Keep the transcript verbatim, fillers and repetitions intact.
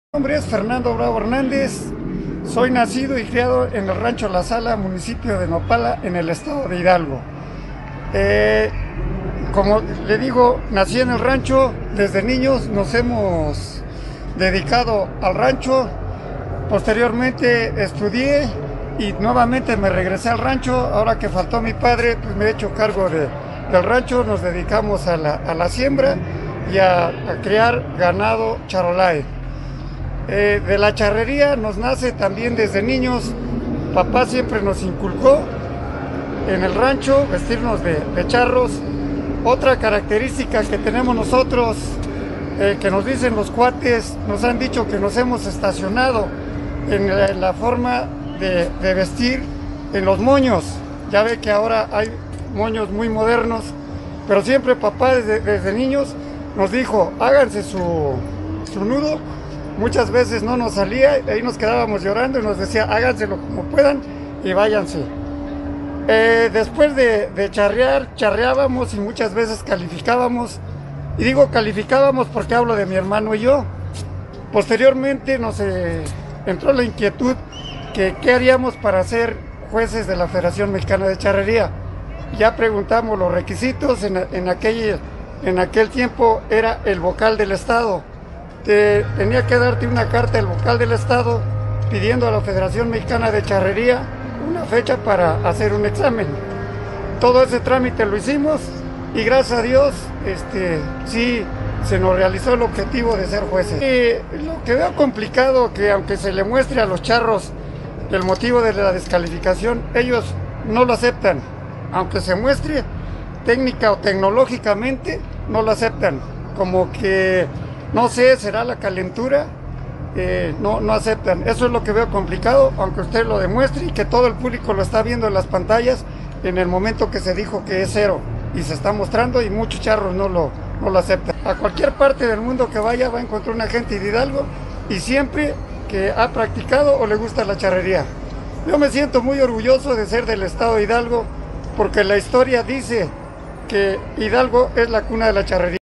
Mi nombre es Fernando Bravo Hernández, soy nacido y criado en el rancho La Sala, municipio de Nopala, en el estado de Hidalgo. Eh, como le digo, nací en el rancho, desde niños nos hemos dedicado al rancho, posteriormente estudié y nuevamente me regresé al rancho. Ahora que faltó mi padre, pues me he hecho cargo de, del rancho, nos dedicamos a la, a la siembra y a, a criar ganado charolais. Eh, de la charrería nos nace también desde niños. Papá siempre nos inculcó en el rancho vestirnos de, de charros. Otra característica que tenemos nosotros, eh, que nos dicen los cuates, nos han dicho que nos hemos estacionado en la, en la forma de, de vestir, en los moños. Ya ve que ahora hay moños muy modernos, pero siempre papá desde, desde niños nos dijo, háganse su, su nudo. Muchas veces no nos salía, ahí nos quedábamos llorando y nos decía, háganselo como puedan y váyanse. Eh, después de, de charrear, charreábamos y muchas veces calificábamos. Y digo calificábamos porque hablo de mi hermano y yo. Posteriormente nos eh, entró la inquietud que qué haríamos para ser jueces de la Federación Mexicana de Charrería. Ya preguntamos los requisitos, en, en, aquel, en aquel tiempo era el vocal del estado. Te, tenía que darte una carta del vocal del estado pidiendo a la Federación Mexicana de Charrería una fecha para hacer un examen. Todo ese trámite lo hicimos y gracias a Dios este, sí se nos realizó el objetivo de ser jueces. Y lo que veo complicado, que aunque se le muestre a los charros el motivo de la descalificación, ellos no lo aceptan. Aunque se muestre técnica o tecnológicamente, no lo aceptan. Como que no sé, será la calentura, eh, no, no aceptan. Eso es lo que veo complicado, aunque usted lo demuestre y que todo el público lo está viendo en las pantallas en el momento que se dijo que es cero y se está mostrando y muchos charros no lo, no lo aceptan. A cualquier parte del mundo que vaya va a encontrar una gente de Hidalgo y siempre que ha practicado o le gusta la charrería. Yo me siento muy orgulloso de ser del estado de Hidalgo porque la historia dice que Hidalgo es la cuna de la charrería.